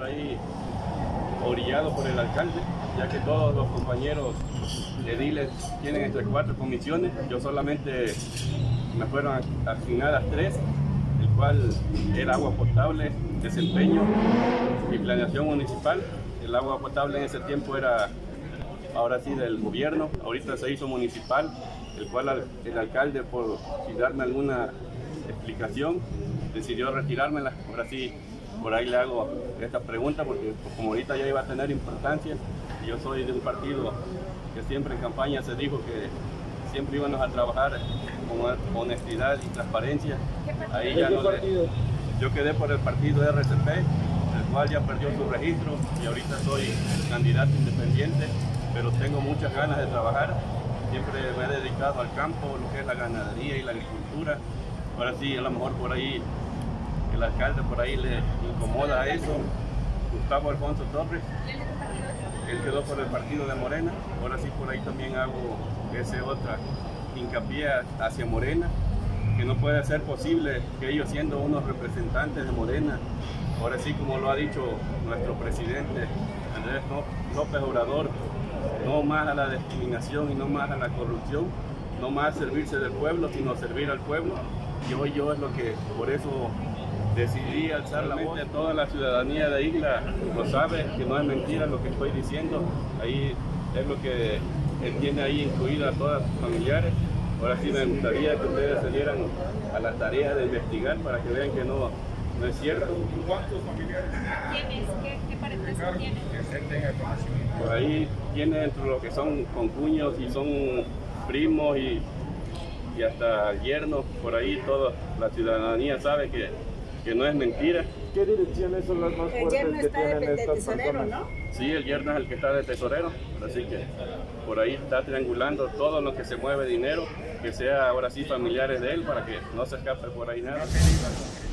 por ahí orillado por el alcalde, ya que todos los compañeros ediles tienen entre 4 comisiones. Yo solamente me fueron asignadas 3, el cual era agua potable, desempeño y planeación municipal. El agua potable en ese tiempo era, ahora sí, del gobierno, ahorita se hizo municipal, el cual el alcalde, por sin darme alguna explicación, decidió retirármela. Ahora sí, por ahí le hago esta pregunta, porque como ahorita ya iba a tener importancia, yo soy de un partido que siempre en campaña se dijo que siempre íbamos a trabajar con honestidad y transparencia. Ahí ya no yo quedé por el partido RCP, el cual ya perdió su registro, y ahorita soy candidato independiente, pero tengo muchas ganas de trabajar. Siempre me he dedicado al campo, lo que es la ganadería y la agricultura. Ahora sí, a lo mejor por ahí el alcalde por ahí le incomoda eso. Gustavo Alfonso Torres, él quedó por el partido de Morena. Ahora sí, por ahí también hago otra hincapié hacia Morena, que no puede ser posible que ellos, siendo unos representantes de Morena, ahora sí, como lo ha dicho nuestro presidente Andrés López Obrador, no más a la discriminación y no más a la corrupción, no más servirse del pueblo, sino servir al pueblo. Y hoy yo es lo que, por eso decidí alzar la voz. Toda la ciudadanía de Isla lo sabe, que no es mentira lo que estoy diciendo. Ahí es lo que tiene ahí incluida a todas sus familiares. Ahora sí me gustaría que ustedes se dieran a la tarea de investigar para que vean que no es cierto. ¿Cuántos familiares tienes? ¿Qué parentesco tienes? Por ahí tiene entre lo que son concuños y son primos y hasta yernos. Por ahí toda la ciudadanía sabe que no es mentira. ¿Qué direcciones son las más fuertes que tienen estas personas? ¿No? Sí, el yerno es el que está de tesorero, así que por ahí está triangulando todo lo que se mueve dinero, que sea ahora sí familiares de él, para que no se escape por ahí nada.